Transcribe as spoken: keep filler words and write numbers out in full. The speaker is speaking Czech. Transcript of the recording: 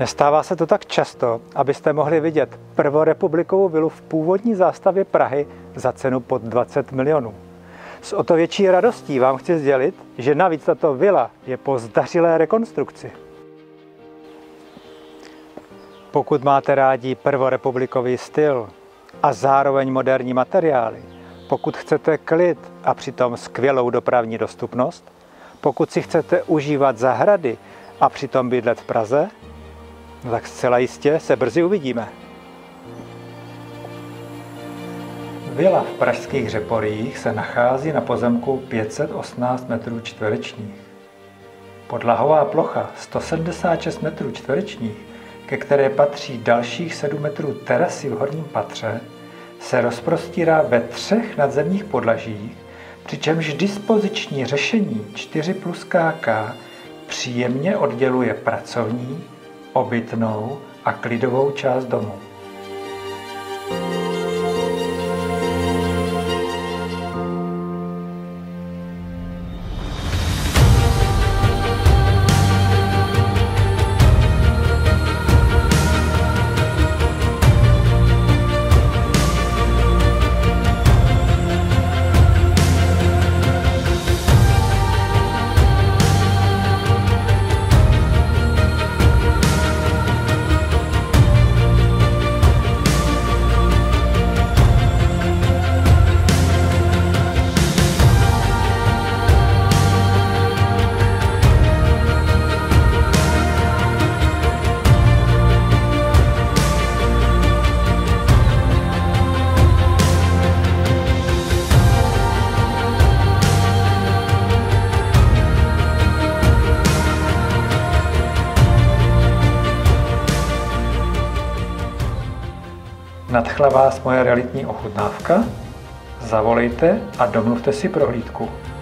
Nestává se to tak často, abyste mohli vidět prvorepublikovou vilu v původní zástavě Prahy za cenu pod dvacet milionů. S o to větší radostí vám chci sdělit, že navíc tato vila je po zdařilé rekonstrukci. Pokud máte rádi prvorepublikový styl a zároveň moderní materiály, pokud chcete klid a přitom skvělou dopravní dostupnost, pokud si chcete užívat zahrady a přitom bydlet v Praze, no tak zcela jistě se brzy uvidíme. Vila v pražských Řeporích se nachází na pozemku pět set osmnáct metrů čtverečních. Podlahová plocha sto sedmdesát šest metrů čtverečních, ke které patří dalších sedm metrů terasy v horním patře, se rozprostírá ve třech nadzemních podlažích, přičemž dispoziční řešení čtyři plus K K příjemně odděluje pracovní, obytnou a klidovou část domu. Nadchla vás moje realitní ochutnávka? Zavolejte a domluvte si prohlídku.